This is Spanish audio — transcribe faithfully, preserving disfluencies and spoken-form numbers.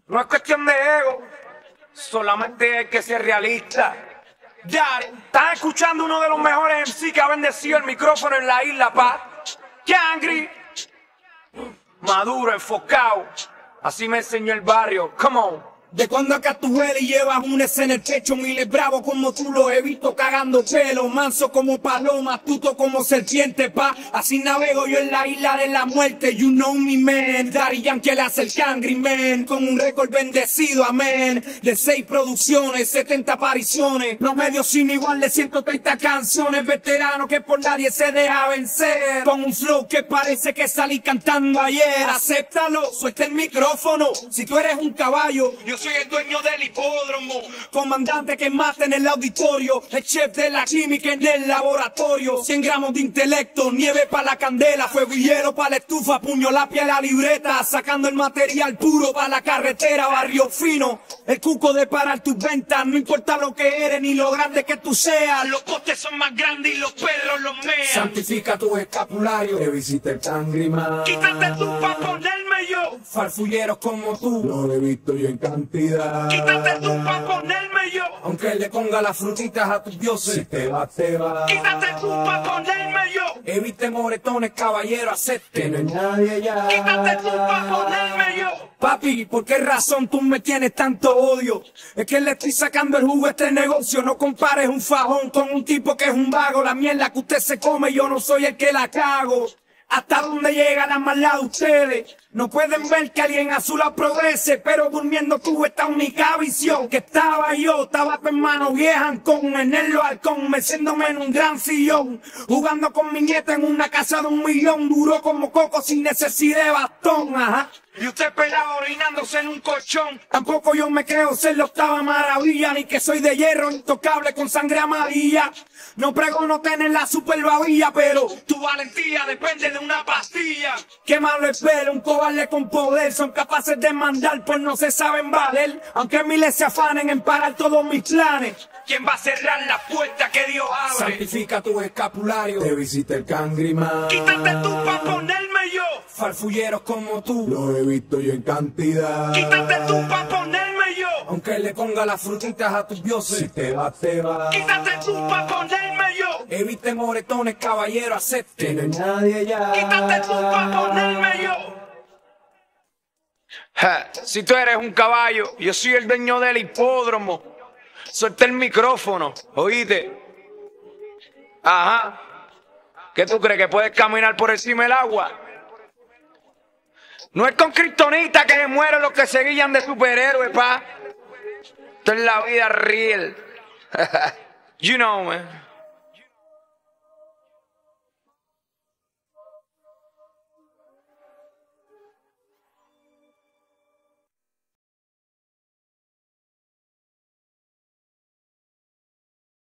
No es cuestión de ego, solamente hay que ser realista. Ya, estás escuchando uno de los mejores M C que ha bendecido el micrófono en la isla, pa. Cangri, maduro, enfocado. Así me enseñó el barrio, come on. De cuando acá tú eres y llevas un S en el pecho, miles bravo como tú lo he visto cagando pelo, manso como paloma, astuto como serpiente, pa. Así navego yo en la isla de la muerte, you know me, man. Daddy Yankee le hace el Cangri, man, con un récord bendecido, amén. De seis producciones, setenta apariciones, promedio sin igual de ciento treinta canciones, veterano que por nadie se deja vencer, con un flow que parece que salí cantando ayer. Acéptalo, suelta el micrófono, si tú eres un caballo, yo soy el dueño del hipódromo, comandante que mata en el auditorio, el chef de la química en el laboratorio. Cien gramos de intelecto, nieve para la candela, fuego y hielo para la estufa, puño, lápiz en la libreta, sacando el material puro para la carretera, barrio fino, el cuco de parar tus ventas, no importa lo que eres ni lo grande que tú seas, los postes son más grandes y los perros los mean. Santifica tu escapulario, Que visite el Cangri Man. quítate tú pa' ponerme yo, farfulleros como tú, Lo he visto yo en cantidad. quítate tú pa' ponerme yo, aunque le ponga las frutitas a tus dioses. Si te va, te va. Quítate tú pa' ponerme yo, evite moretones, caballero, acepte. Que no hay nadie allá. Quítate tú pa' ponerme yo. Papi, ¿por qué razón tú me tienes tanto odio? Es que le estoy sacando el jugo a este negocio. No compares un fajón con un tipo que es un vago. La mierda que usted se come, yo no soy el que la cago. ¿Hasta dónde llega la maldad de ustedes? No pueden ver que alguien a su lado progrese, pero durmiendo tuve esta única visión, que estaba yo, estaba tu hermano vieja con en el balcón, meciéndome en un gran sillón, jugando con mi nieta en una casa de un millón, duro como coco sin necesidad de bastón, ajá. Y usted pelado orinándose en un colchón. Tampoco yo me creo ser la octava maravilla, ni que soy de hierro intocable con sangre amarilla. No pregono tener la super babilla, pero tu valentía depende de una pastilla. Qué malo espera un cobarde con poder, son capaces de mandar pues no se saben valer. Aunque miles se afanen en parar todos mis planes, ¿quién va a cerrar la puerta que Dios abre? Santifica tu escapulario, Que visite el Cangri Man. quítate tú pa' ponerme yo, farfulleros como tú, Lo he visto yo en cantidad. quítate tú pa' ponerme yo, aunque le ponga las frutitas a tus Si dioses. te va, te va. Quítate tú pa' ponerme yo, evite moretones, caballero, Que acepte. no hay nadie allá. Quítate tú pa' ponerme yo. Ja, si tú eres un caballo, yo soy el dueño del hipódromo. Suelta el micrófono, oíste. Ajá. ¿Qué tú crees, que puedes caminar por encima del agua? No es con kriptonita que se mueren los que se guían de superhéroes, pa. Esto es la vida real. You know, man.